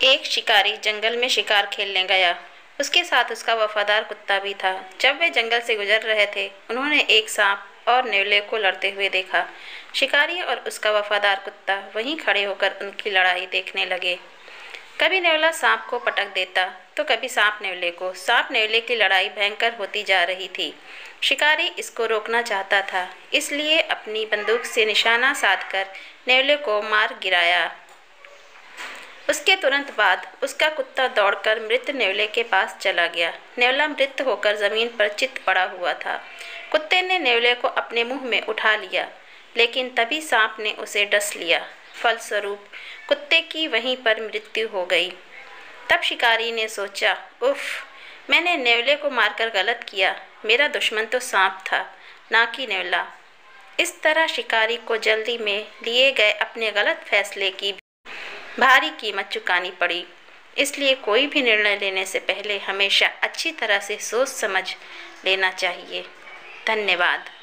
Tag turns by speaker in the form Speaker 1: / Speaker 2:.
Speaker 1: एक शिकारी जंगल में शिकार खेलने गया। उसके साथ उसका वफादार कुत्ता भी था। जब वे जंगल से गुजर रहे थे, उन्होंने एक सांप और नेवले को लड़ते हुए देखा। शिकारी और उसका वफादार कुत्ता वहीं खड़े होकर उनकी लड़ाई देखने लगे। कभी नेवला सांप को पटक देता, तो कभी सांप नेवले को। सांप नेवले की लड़ाई भयंकर होती जा रही थी। शिकारी इसको रोकना चाहता था, इसलिए अपनी बंदूक से निशाना साधकर नेवले को मार गिराया। उसके तुरंत बाद उसका कुत्ता दौड़कर मृत नेवले के पास चला गया। नेवला मृत होकर जमीन पर चित पड़ा हुआ था। कुत्ते ने नेवले को अपने मुंह में उठा लिया, लेकिन तभी सांप ने उसे डस लिया। फलस्वरूप कुत्ते की वहीं पर मृत्यु हो गई। तब शिकारी ने सोचा, उफ, मैंने नेवले को मारकर गलत किया। मेरा दुश्मन तो सांप था, ना कि नेवला। इस तरह शिकारी को जल्दी में लिए गए अपने गलत फैसले की भारी कीमत चुकानी पड़ी। इसलिए कोई भी निर्णय लेने से पहले हमेशा अच्छी तरह से सोच समझ लेना चाहिए। धन्यवाद।